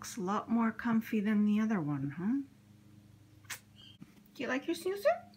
looks a lot more comfy than the other one, huh? Do you like your snoozer?